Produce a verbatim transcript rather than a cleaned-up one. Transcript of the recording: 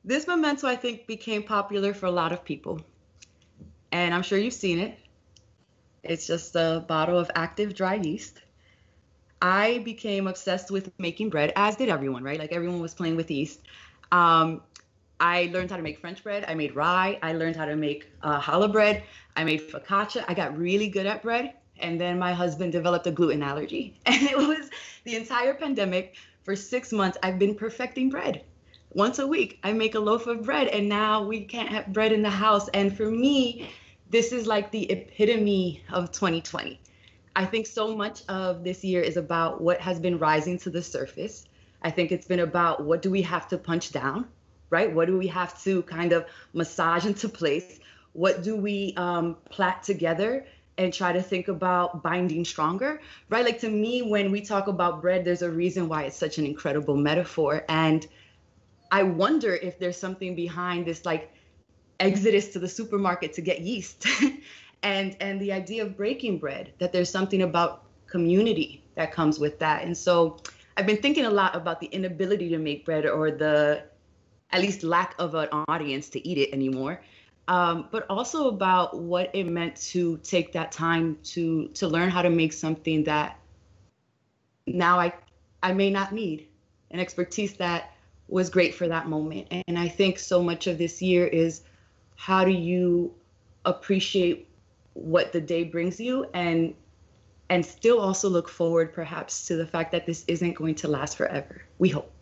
This memento, I think, became popular for a lot of people. And I'm sure you've seen it. It's just a bottle of active dry yeast. I became obsessed with making bread, as did everyone, right? Like everyone was playing with yeast. Um, I learned how to make French bread. I made rye. I learned how to make uh, challah bread. I made focaccia. I got really good at bread. And then my husband developed a gluten allergy. And it was the entire pandemic. For six months, I've been perfecting bread. Once a week, I make a loaf of bread. And now we can't have bread in the house. And for me, this is like the epitome of twenty twenty. I think so much of this year is about what has been rising to the surface. I think it's been about what do we have to punch down, right? What do we have to kind of massage into place? What do we um, plait together and try to think about binding stronger, right? Like to me, when we talk about bread, there's a reason why it's such an incredible metaphor. And I wonder if there's something behind this like exodus to the supermarket to get yeast and and the idea of breaking bread, that there's something about community that comes with that. And so I've been thinking a lot about the inability to make bread, or the at least lack of an audience to eat it anymore, um, but also about what it meant to take that time to to learn how to make something that now I I may not need, an expertise that was great for that moment. And I think so much of this year is how do you appreciate what the day brings you, and and still also look forward perhaps to the fact that this isn't going to last forever. We hope.